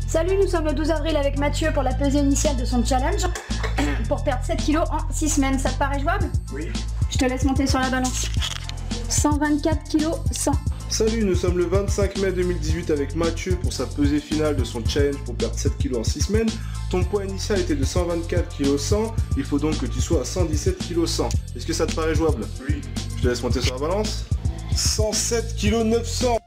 Salut, nous sommes le 12 avril avec Mathieu pour la pesée initiale de son challenge pour perdre 7 kg en 6 semaines. Ça te paraît jouable? Oui. Je te laisse monter sur la balance. 124 kg 100. Salut, nous sommes le 25 mai 2018 avec Mathieu pour sa pesée finale de son challenge pour perdre 7 kg en 6 semaines. Ton poids initial était de 124 kg 100, il faut donc que tu sois à 117 kg 100. Est-ce que ça te paraît jouable? Oui. Je te laisse monter sur la balance. 107 kg 900.